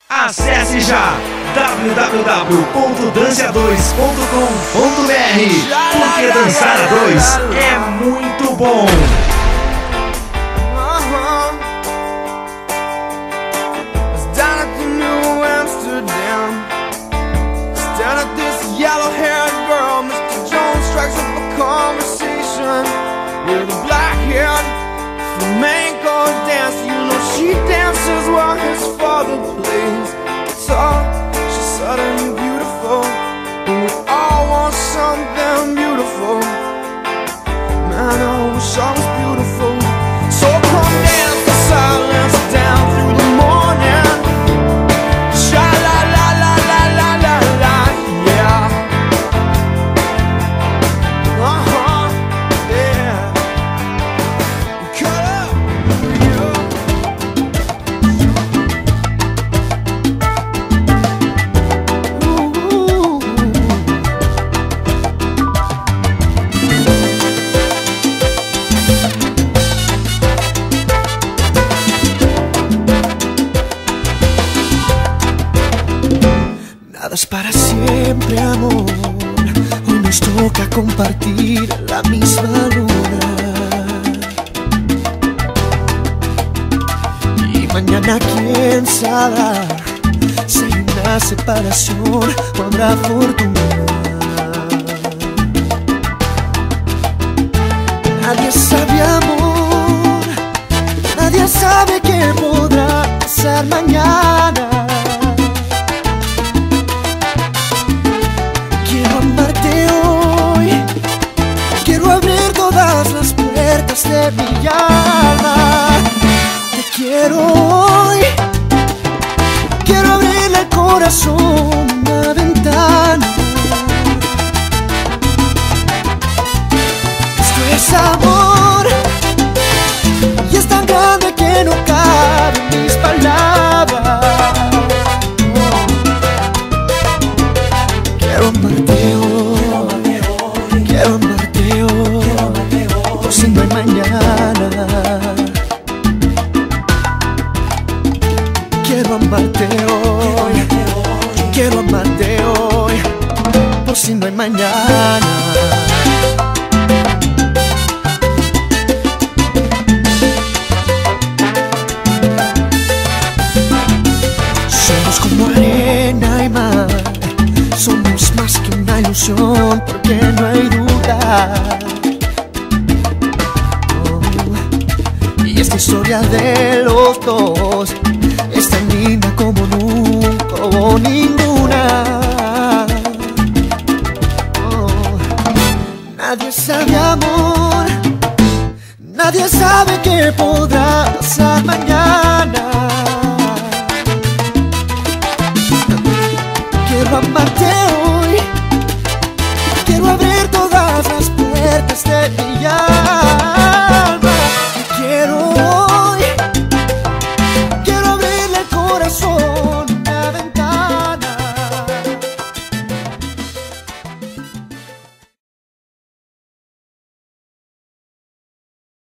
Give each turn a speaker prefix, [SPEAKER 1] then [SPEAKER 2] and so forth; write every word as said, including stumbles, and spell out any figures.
[SPEAKER 1] Acesse já w w w ponto dança dois ponto com ponto b r, porque dançar a dois é muito bom.
[SPEAKER 2] She dances while his father plays guitar. She's suddenly beautiful, and we all want something beautiful. Man, I wish I was beautiful. So come dance the silence down through the morning. Sha la la la la la la la, yeah. Uh-huh, yeah. Cut up, yeah. Nada es para siempre, amor. Hoy nos toca compartir la misma luna. Y mañana quién sabe si hay una separación o habrá fortuna. Nadie sabe, amor. Nadie sabe qué podrá pasar mañana. Las puertas de mi alma. Te quiero hoy. Quiero abrirle el corazón, una ventana. Esto es amor, y es tan grande que no caben mis palabras. Quiero amarte hoy. Quiero amarte hoy. Por si no hay mañana. Quiero amarte hoy. Quiero amarte hoy. Por si no hay mañana. Somos como arena y mar. Somos más que una ilusión, porque no hay duda. Y esta historia de los dos es tan linda como nunca hubo ninguna. Oh, nadie sabe, amor. Nadie sabe qué podrá pasar mañana. Quiero amarte